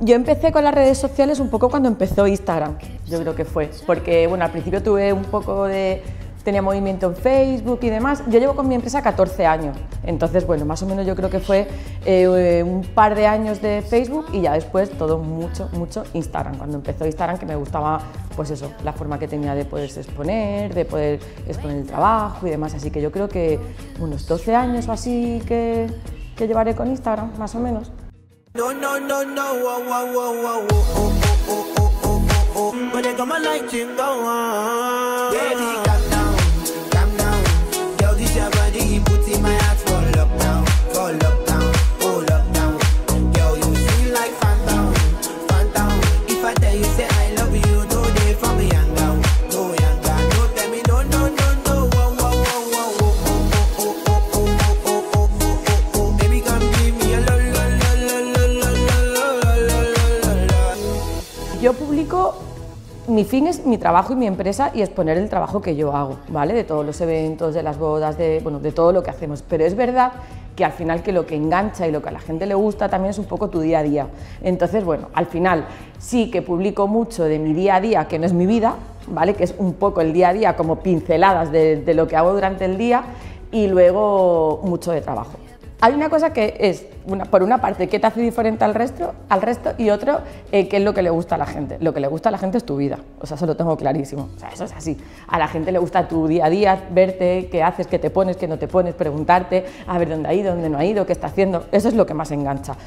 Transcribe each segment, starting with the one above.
Yo empecé con las redes sociales un poco cuando empezó Instagram, yo creo que fue, porque bueno, al principio tuve un poco de... tenía movimiento en Facebook y demás. Yo llevo con mi empresa 14 años, entonces bueno, más o menos yo creo que fue un par de años de Facebook y ya después todo mucho Instagram. Cuando empezó Instagram, que me gustaba pues eso, la forma que tenía de poderse exponer, de poder exponer el trabajo y demás, así que yo creo que unos 12 años o así que llevaré con Instagram, más o menos. No, no, no, no, wow, wow, wow, wow, oh, oh, oh, oh, oh, oh. When they come a light you go on. Baby, calm down, girl, this your body, put in my heart for lockdown, oh lockdown. Girl, you feel like phantom. If I tell you say I love you, today from me young down, no tell me no, no, no, no, wow, wow, wow, wow, oh, oh, oh, oh, oh, oh, oh, oh, oh, baby, come give me a la la la la la la la la la. Yo publico. Mi fin es mi trabajo y mi empresa y exponer el trabajo que yo hago, ¿vale? De todos los eventos, de las bodas, de todo lo que hacemos. Pero es verdad que al final que lo que engancha y lo que a la gente le gusta también es un poco tu día a día. Entonces, bueno, al final sí que publico mucho de mi día a día, que no es mi vida, ¿vale? Que es un poco el día a día, como pinceladas de lo que hago durante el día y luego mucho de trabajo. Hay una cosa que es, por una parte, qué te hace diferente al resto y otro, qué es lo que le gusta a la gente. Lo que le gusta a la gente es tu vida, o sea, eso lo tengo clarísimo, o sea, eso es así. A la gente le gusta tu día a día, verte, qué haces, qué te pones, qué no te pones, preguntarte, a ver dónde ha ido, dónde no ha ido, qué está haciendo, eso es lo que más engancha.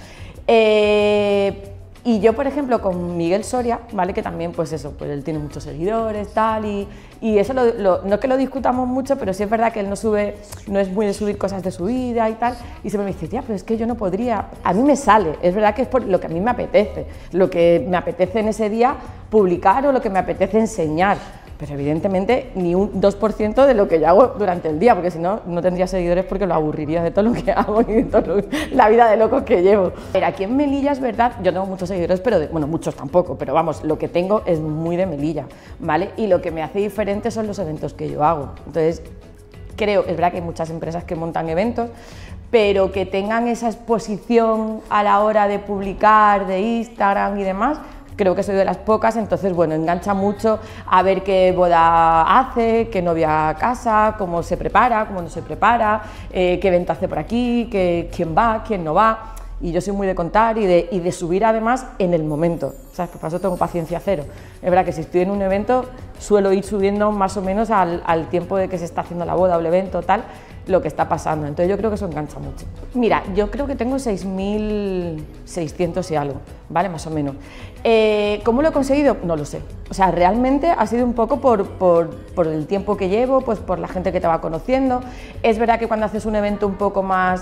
Y yo, por ejemplo, con Miguel Soria, ¿vale? Que también, pues eso, pues él tiene muchos seguidores, tal, y eso no es que lo discutamos mucho, pero sí es verdad que él no es muy de subir cosas de su vida y tal, y siempre me dice, tía, pero es que yo no podría, a mí me sale, es verdad que es por lo que a mí me apetece, lo que me apetece en ese día publicar o lo que me apetece enseñar, pero evidentemente ni un 2% de lo que yo hago durante el día, porque si no, no tendría seguidores porque lo aburriría de todo lo que hago y de toda la vida de locos que llevo. Pero aquí en Melilla es verdad, yo tengo muchos seguidores, pero bueno, muchos tampoco, pero vamos, lo que tengo es muy de Melilla, ¿vale? Y lo que me hace diferente son los eventos que yo hago. Entonces, creo, es verdad que hay muchas empresas que montan eventos, pero que tengan esa exposición a la hora de publicar, de Instagram y demás, creo que soy de las pocas, entonces bueno, engancha mucho a ver qué boda hace, qué novia casa, cómo se prepara, cómo no se prepara, qué evento hace por aquí, quién va, quién no va. Y yo soy muy de contar y de subir además en el momento, ¿sabes? Por eso tengo paciencia cero. Es verdad que si estoy en un evento suelo ir subiendo más o menos al tiempo de que se está haciendo la boda o el evento tal, lo que está pasando, entonces yo creo que eso engancha mucho. Mira, yo creo que tengo 6.600 y algo, ¿vale? Más o menos. ¿Cómo lo he conseguido? No lo sé. O sea, realmente ha sido un poco por el tiempo que llevo, pues por la gente que te va conociendo. Es verdad que cuando haces un evento un poco más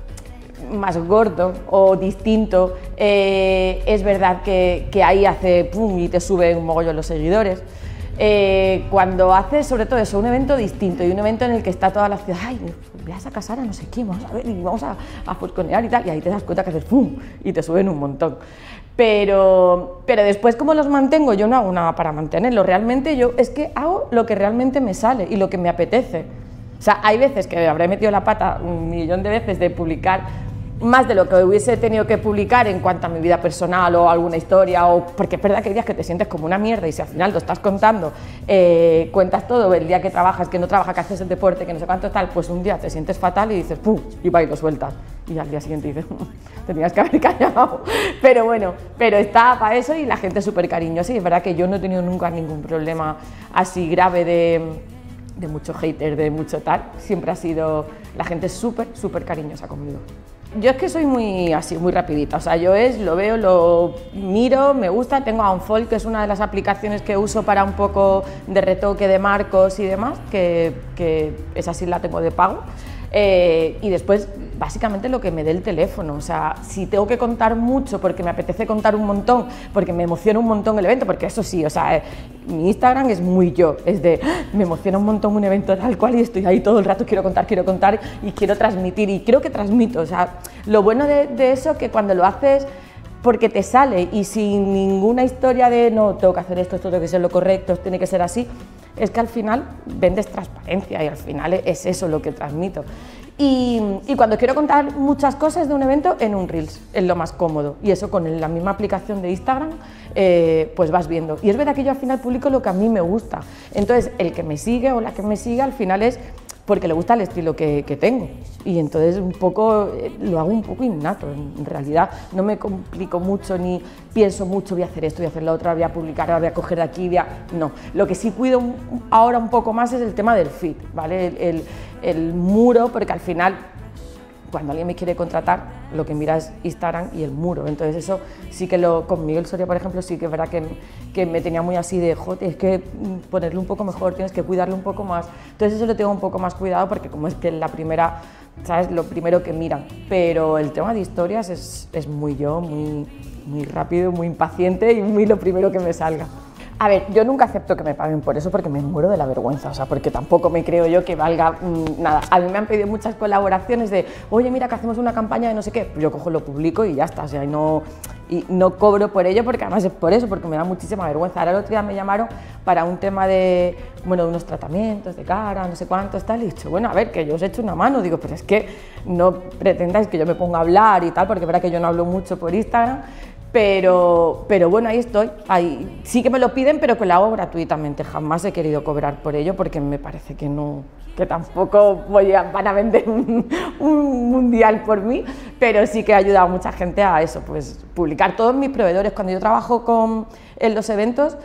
gordo o distinto, es verdad que ahí hace pum y te sube un mogollón los seguidores. Cuando haces sobre todo eso, un evento distinto y un evento en el que está toda la ciudad, ay, vas a casar a no sé quién, vamos a ver y vamos a fosconear y tal, y ahí te das cuenta que haces pum y te suben un montón. Pero después, ¿cómo los mantengo? Yo no hago nada para mantenerlo, realmente yo es que hago lo que realmente me sale y lo que me apetece. O sea, hay veces que habré metido la pata 1.000.000 de veces de publicar más de lo que hubiese tenido que publicar en cuanto a mi vida personal o alguna historia, porque es verdad que hay días que te sientes como una mierda y si al final lo estás contando, cuentas todo, el día que trabajas, que no trabajas, que haces el deporte, que no sé cuánto tal, pues un día te sientes fatal y dices ¡pum! Y va y lo sueltas. Y al día siguiente dices, tenías que haber callado. Pero bueno, pero está para eso y la gente es súper cariñosa y es verdad que yo no he tenido nunca ningún problema así grave de mucho hater, de mucho tal. Siempre ha sido la gente súper cariñosa conmigo. Yo es que soy muy así, muy rapidita, o sea, yo lo veo, lo miro, me gusta, tengo a Unfold, que es una de las aplicaciones que uso para un poco de retoque de marcos y demás, que esa sí la tengo de pago, y después básicamente lo que me dé el teléfono, o sea, si tengo que contar mucho porque me apetece contar un montón, porque me emociona un montón el evento, porque eso sí, o sea, mi Instagram es muy yo, es de, me emociona un montón un evento tal cual y estoy ahí todo el rato, quiero contar y quiero transmitir y creo que transmito, o sea, lo bueno de eso es que cuando lo haces porque te sale y sin ninguna historia de no, tengo que hacer esto tiene que ser lo correcto, esto tiene que ser así, es que al final vendes transparencia y al final es eso lo que transmito. Y cuando quiero contar muchas cosas de un evento, en un Reels, es lo más cómodo. Y eso con la misma aplicación de Instagram, pues vas viendo. Y es verdad que yo al final publico lo que a mí me gusta. Entonces, el que me sigue o la que me sigue al final es porque le gusta el estilo que tengo. Y entonces un poco lo hago un poco innato, en realidad no me complico mucho ni pienso mucho, voy a hacer esto, voy a hacer lo otro, voy a publicar, ahora voy a coger de aquí, no. Lo que sí cuido ahora un poco más es el tema del feed, ¿vale? El muro, porque al final cuando alguien me quiere contratar, lo que mira es Instagram y el muro. Entonces eso sí que con Miguel Soria, por ejemplo, sí que es verdad que me tenía muy así de, joder, es que ponerlo un poco mejor, tienes que cuidarlo un poco más. Entonces eso lo tengo un poco más cuidado porque como es que la primera, ¿sabes? Lo primero que miran. Pero el tema de historias es muy yo, muy rápido, muy impaciente y muy lo primero que me salga. A ver, yo nunca acepto que me paguen por eso porque me muero de la vergüenza, o sea, porque tampoco me creo yo que valga nada. A mí me han pedido muchas colaboraciones de, oye, mira que hacemos una campaña de no sé qué, yo cojo, lo publico y ya está, o sea, y no cobro por ello porque además es por eso, porque me da muchísima vergüenza. Ahora el otro día me llamaron para un tema de, bueno, de unos tratamientos de cara, no sé cuántos, tal, y he dicho, bueno, a ver, que yo os he hecho una mano, digo, pero es que no pretendáis que yo me ponga a hablar y tal, porque es verdad que yo no hablo mucho por Instagram. Pero bueno, ahí estoy, ahí sí que me lo piden, pero que lo hago gratuitamente, jamás he querido cobrar por ello porque me parece que no, que tampoco van a vender un mundial por mí, pero sí que ha ayudado a mucha gente a eso, pues publicar todos mis proveedores. Cuando yo trabajo en los eventos,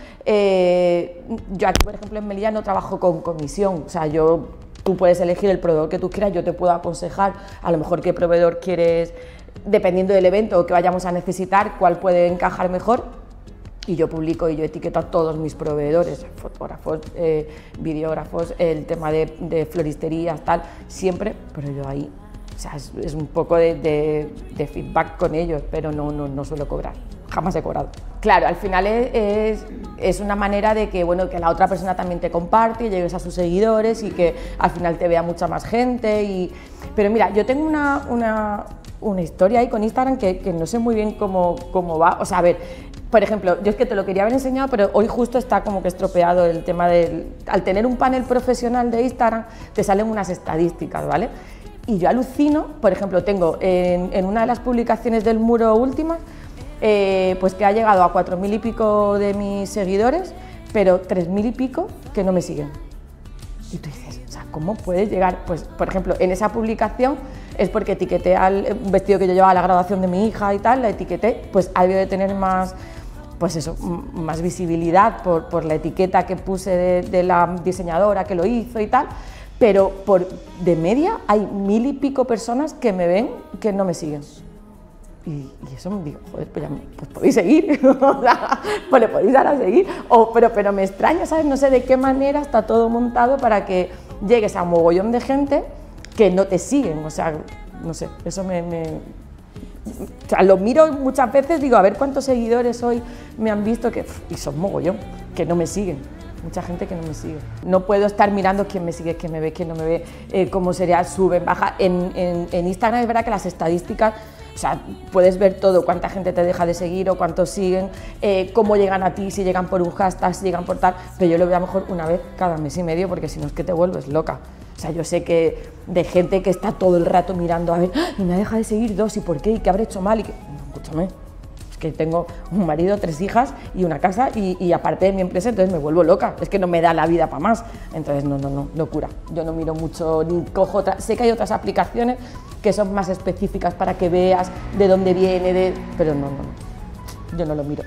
yo aquí por ejemplo en Melilla no trabajo con comisión, o sea, tú puedes elegir el proveedor que tú quieras, yo te puedo aconsejar a lo mejor qué proveedor quieres, dependiendo del evento que vayamos a necesitar, cuál puede encajar mejor, y yo publico y yo etiqueto a todos mis proveedores, fotógrafos, videógrafos, el tema de floristerías, tal, siempre, pero yo ahí, o sea, es un poco de feedback con ellos, pero no suelo cobrar, jamás he cobrado. Claro, al final es una manera de que, bueno, que la otra persona también te comparte y llegues a sus seguidores y que al final te vea mucha más gente. Pero mira, yo tengo una historia ahí con Instagram que no sé muy bien cómo va. O sea, a ver, por ejemplo, yo es que te lo quería haber enseñado, pero hoy justo está como que estropeado el tema al tener un panel profesional de Instagram, te salen unas estadísticas, ¿vale? Y yo alucino, por ejemplo, tengo en una de las publicaciones del muro últimas, pues que ha llegado a 4.000 y pico de mis seguidores, pero 3.000 y pico que no me siguen. Y tú dices, o sea, ¿cómo puedes llegar? Pues, por ejemplo, en esa publicación es porque etiqueté un vestido que yo llevaba a la graduación de mi hija y tal, la etiqueté, pues ha debido de tener más, pues eso, más visibilidad por la etiqueta que puse de la diseñadora que lo hizo y tal, pero de media hay 1.000 y pico personas que me ven que no me siguen. Y eso me digo, joder, pues podéis seguir, pues le podéis dar a seguir, pero me extraña, ¿sabes? No sé de qué manera está todo montado para que llegues a un mogollón de gente que no te siguen, o sea, no sé, eso o sea, lo miro muchas veces, digo, a ver cuántos seguidores hoy me han visto, y son mogollón, que no me siguen. Mucha gente que no me sigue. No puedo estar mirando quién me sigue, quién no me ve, cómo sería, sube, baja. En Instagram es verdad que las estadísticas, o sea, puedes ver todo, cuánta gente te deja de seguir o cuántos siguen, cómo llegan a ti, si llegan por un hashtag, si llegan por tal, pero yo lo veo a lo mejor una vez cada mes y medio porque si no es que te vuelves loca. O sea, yo sé que de gente que está todo el rato mirando a ver, y me deja de seguir 2, ¿y por qué? ¿Y qué habré hecho mal? Escúchame. Que tengo un marido, 3 hijas y una casa y aparte de mi empresa, entonces me vuelvo loca, es que no me da la vida para más, entonces no, locura, yo no miro mucho ni cojo otras, sé que hay otras aplicaciones que son más específicas para que veas de dónde viene, pero no, yo no lo miro.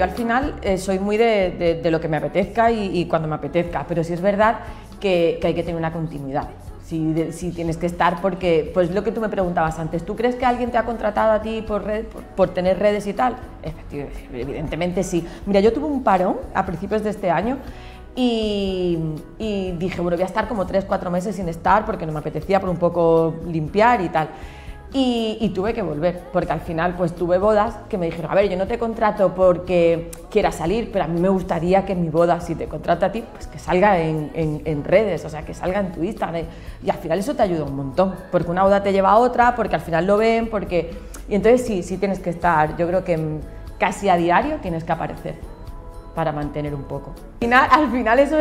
yo al final soy muy de lo que me apetezca y cuando me apetezca, pero sí es verdad que hay que tener una continuidad. Si tienes que estar, porque, pues lo que tú me preguntabas antes, ¿tú crees que alguien te ha contratado a ti por tener redes y tal? Evidentemente sí. Mira, yo tuve un parón a principios de este año y dije, bueno, voy a estar como 3-4 meses sin estar porque no me apetecía por un poco limpiar y tal. Y tuve que volver, porque al final pues tuve bodas que me dijeron, a ver, yo no te contrato porque quieras salir, pero a mí me gustaría que mi boda, si te contrato a ti, pues que salga en redes, o sea, que salga en tu Instagram. Y al final eso te ayuda un montón, porque una boda te lleva a otra, porque al final lo ven, porque... Y entonces sí tienes que estar, yo creo que casi a diario tienes que aparecer para mantener un poco. Al final eso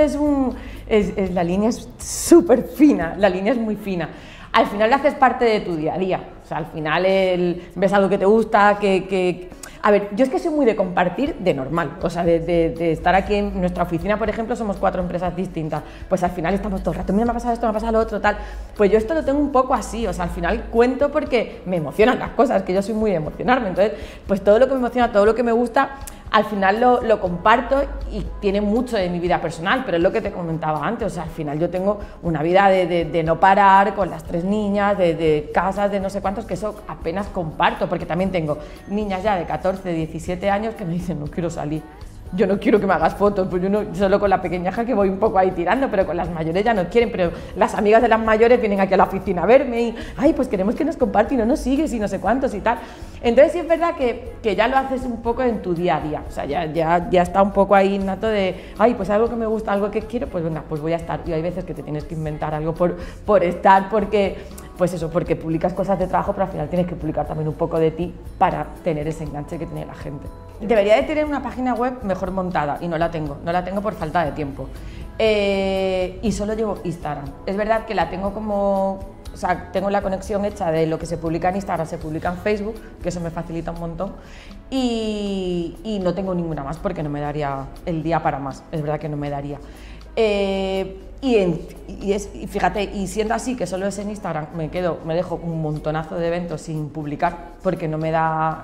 la línea es súper fina, la línea es muy fina. Al final le haces parte de tu día a día, o sea, al final ves algo que te gusta, A ver, yo es que soy muy de compartir de normal, o sea, de estar aquí en nuestra oficina, por ejemplo, somos 4 empresas distintas, pues al final estamos todo el rato, mira, me ha pasado esto, me ha pasado lo otro, tal, pues yo esto lo tengo un poco así, o sea, al final cuento porque me emocionan las cosas, que yo soy muy de emocionarme, entonces, pues todo lo que me emociona, todo lo que me gusta, al final lo comparto y tiene mucho de mi vida personal, pero es lo que te comentaba antes, o sea, al final yo tengo una vida de no parar, con las 3 niñas, de casas, de no sé cuántos, que eso apenas comparto, porque también tengo niñas ya de 14, 17 años que me dicen, no quiero salir. Yo no quiero que me hagas fotos, pues yo no, solo con la pequeñaja que voy un poco ahí tirando, pero con las mayores ya no quieren, pero las amigas de las mayores vienen aquí a la oficina a verme y, ay, pues queremos que nos comparte y no nos sigues y no sé cuántos y tal. Entonces sí es verdad que ya lo haces un poco en tu día a día, o sea, ya está un poco ahí innato de, ay, pues algo que me gusta, algo que quiero, pues venga, pues voy a estar. Y hay veces que te tienes que inventar algo por estar, porque... Pues eso, porque publicas cosas de trabajo, pero al final tienes que publicar también un poco de ti para tener ese enganche que tiene la gente. Debería de tener una página web mejor montada y no la tengo por falta de tiempo. Y solo llevo Instagram. Es verdad que la tengo como... O sea, tengo la conexión hecha de lo que se publica en Instagram, se publica en Facebook, que eso me facilita un montón. Y no tengo ninguna más porque no me daría el día para más, es verdad que no me daría. Y fíjate, y siendo así que solo es en Instagram, me dejo un montonazo de eventos sin publicar porque no me da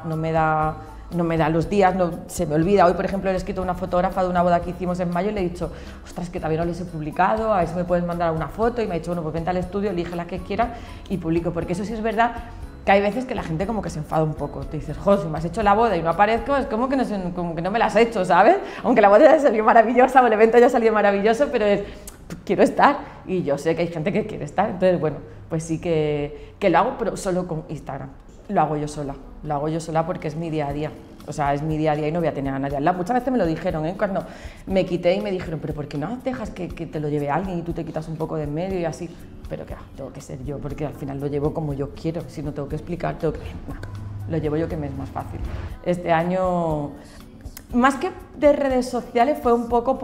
los días, se me olvida. Hoy, por ejemplo, le he escrito a una fotógrafa de una boda que hicimos en mayo y le he dicho, ostras, que todavía no les he publicado, a ver si me puedes mandar una foto, y me ha dicho, bueno, pues vente al estudio, elige la que quieras y publico, porque eso sí es verdad que hay veces que la gente como que se enfada un poco, te dices, joder, si me has hecho la boda y no aparezco, es como que no me la has hecho, ¿sabes? Aunque la boda ya salió maravillosa o el evento ya salió maravilloso, pero quiero estar, y yo sé que hay gente que quiere estar, entonces bueno, pues sí que lo hago, pero solo con Instagram, lo hago yo sola porque es mi día a día. O sea, es mi día a día y no voy a tener a nadie al lado. Muchas veces me lo dijeron, cuando me quité y me dijeron, pero ¿por qué no dejas que te lo lleve alguien y tú te quitas un poco de en medio y así? Pero que tengo que ser yo, porque al final lo llevo como yo quiero. Si no tengo que explicar, lo llevo yo, que me es más fácil. Este año, más que de redes sociales, fue un poco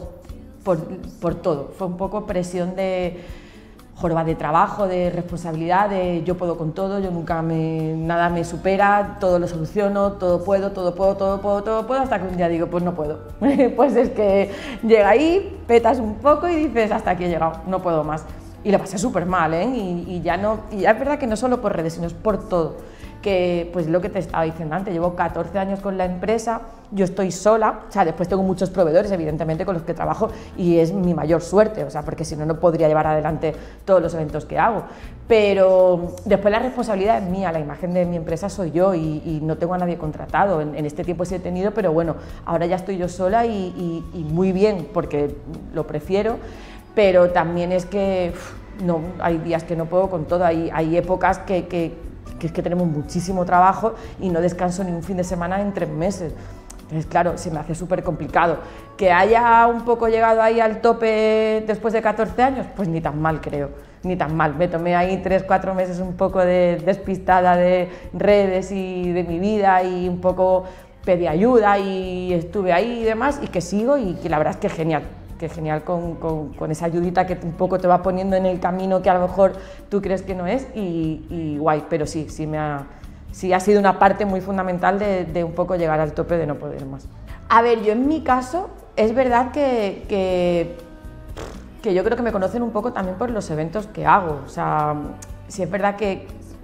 por todo. Fue un poco presión de jorba de trabajo, de responsabilidad, de yo puedo con todo, nada me supera, todo lo soluciono, todo puedo, hasta que un día digo, pues no puedo. Pues es que llega ahí, petas un poco y dices, hasta aquí he llegado, no puedo más. Y lo pasé súper mal, y ya es verdad que no solo por redes, sino es por todo. Que, pues lo que te estaba diciendo antes, llevo 14 años con la empresa, yo estoy sola, o sea, después tengo muchos proveedores, evidentemente, con los que trabajo, y es mi mayor suerte, o sea, porque si no, no podría llevar adelante todos los eventos que hago. Pero después la responsabilidad es mía, la imagen de mi empresa soy yo, y no tengo a nadie contratado. En este tiempo sí he tenido, pero bueno, ahora ya estoy yo sola y muy bien, porque lo prefiero, pero también es que no, hay días que no puedo con todo, hay épocas que es que tenemos muchísimo trabajo y no descanso ni un fin de semana en 3 meses. Entonces, claro, se me hace súper complicado. ¿Que haya un poco llegado ahí al tope después de 14 años? Pues ni tan mal, creo, ni tan mal. Me tomé ahí 3-4 meses un poco despistada de redes y de mi vida, y un poco pedí ayuda y estuve ahí y demás, y que sigo, y que la verdad es que genial. Que genial con esa ayudita que un poco te va poniendo en el camino que a lo mejor tú crees que no es, y guay, pero sí ha sido una parte muy fundamental de un poco llegar al tope de no poder más. A ver, yo en mi caso, es verdad que yo creo que me conocen un poco también por los eventos que hago, o sea, sí es verdad que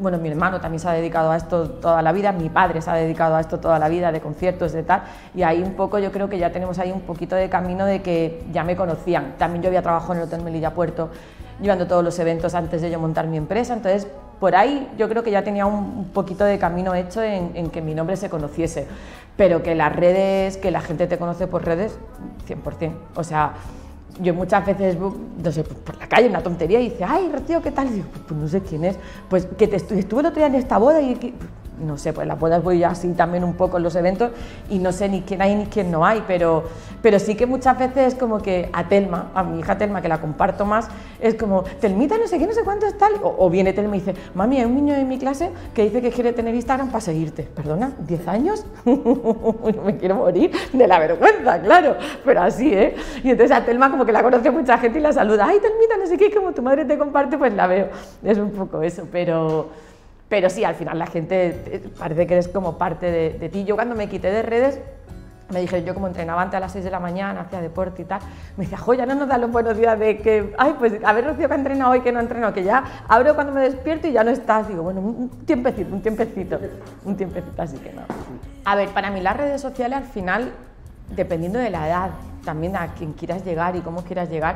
bueno, mi hermano también se ha dedicado a esto toda la vida, mi padre se ha dedicado a esto toda la vida, de conciertos, de tal, y ahí un poco yo creo que ya tenemos ahí un poquito de camino de que ya me conocían. También yo había trabajado en el Hotel Melilla Puerto, llevando todos los eventos antes de yo montar mi empresa, entonces por ahí yo creo que ya tenía un poquito de camino hecho en que mi nombre se conociese, pero que las redes, que la gente te conoce por redes, 100%, o sea, yo muchas veces, no sé, por la calle, una tontería, y dice, ay, Rocío, ¿qué tal? Y digo, pues no sé quién es, pues que estuve el otro día en esta boda y que, no sé, pues en las bodas voy así también un poco en los eventos y no sé ni quién hay ni quién no hay, pero sí que muchas veces como que a Telma, a mi hija Telma, que la comparto más, es como, Telmita no sé qué, no sé cuánto es tal, o viene Telma y dice, mami, hay un niño en mi clase que dice que quiere tener Instagram para seguirte. ¿Perdona? ¿10 años? Me quiero morir de la vergüenza, claro, pero así, ¿eh? Y entonces a Telma como que la conoce mucha gente y la saluda, ay, Telmita, no sé qué, como tu madre te comparte, pues la veo, es un poco eso, pero sí, al final la gente parece que eres como parte de ti. Yo cuando me quité de redes, me dijeron, yo como entrenaba antes a las 6 de la mañana, hacía deporte y tal, me decía, jo, ya no nos da los buenos días de que, ay, pues a ver, Rocío, que ha entrenado hoy, que no ha entrenado, que ya abro cuando me despierto y ya no estás. Digo, bueno, un tiempecito, así que no. A ver, para mí las redes sociales al final, dependiendo de la edad, también a quien quieras llegar y cómo quieras llegar,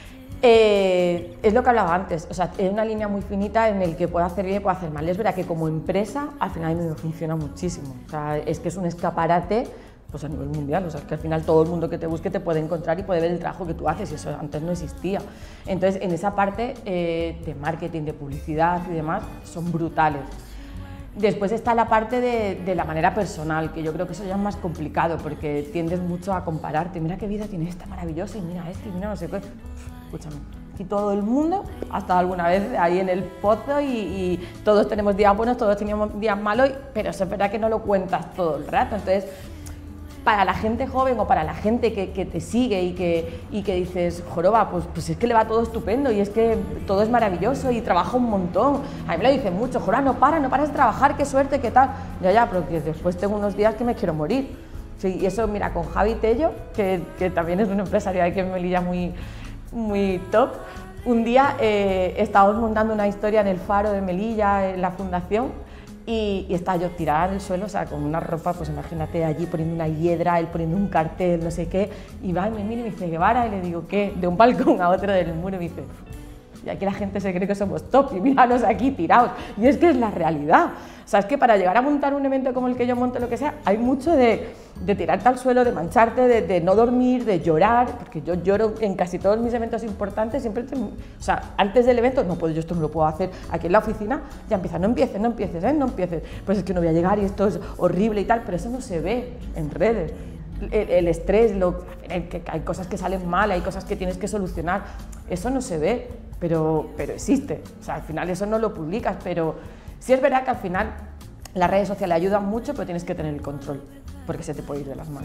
es lo que hablaba antes, o sea, es una línea muy finita en el que puedo hacer bien y puedo hacer mal. Es verdad que como empresa, al final a mí me funciona muchísimo, o sea, es que es un escaparate pues a nivel mundial, o sea, que al final todo el mundo que te busque te puede encontrar y puede ver el trabajo que tú haces, y eso antes no existía. Entonces, en esa parte de marketing, de publicidad y demás, son brutales. Después está la parte de la manera personal, que yo creo que eso ya es más complicado, porque tiendes mucho a compararte, mira qué vida tiene esta maravillosa, y mira este, y mira no sé qué. Escúchame, aquí todo el mundo ha estado alguna vez ahí en el pozo y todos tenemos días buenos, todos teníamos días malos, pero eso es verdad que no lo cuentas todo el rato. Entonces, para la gente joven o para la gente que te sigue y que dices, joroba, pues es que le va todo estupendo y es que todo es maravilloso y trabaja un montón. A mí me lo dicen mucho, joroba, no paras de trabajar, qué suerte, qué tal. Ya, pero que después tengo unos días que me quiero morir. Sí, y eso, mira, con Javi Tello, que también es un empresario aquí en Melilla muy top. Un día estábamos montando una historia en el Faro de Melilla, en la fundación, y estaba yo tirada en el suelo, o sea, con una ropa, pues imagínate, allí poniendo una hiedra, él poniendo un cartel, no sé qué, y va y me mira y me dice, Guevara, y le digo, ¿qué? De un balcón a otro del muro, y me dice, y aquí la gente se cree que somos top, y míranos aquí tirados, y es que es la realidad. O sea, es que para llegar a montar un evento como el que yo monto, lo que sea, hay mucho de tirarte al suelo, de mancharte, de no dormir, de llorar, porque yo lloro en casi todos mis eventos importantes, siempre, o sea, antes del evento, no puedo, yo esto no lo puedo hacer, aquí en la oficina ya empieza, no empieces, no empieces, pues es que no voy a llegar y esto es horrible y tal, pero eso no se ve en redes. El estrés, que hay cosas que salen mal, hay cosas que tienes que solucionar, eso no se ve, pero existe, o sea, al final eso no lo publicas, pero sí es verdad que al final las redes sociales ayudan mucho, pero tienes que tener el control, porque se te puede ir de las manos.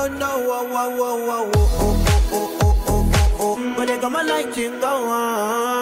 But they come a light, you go on.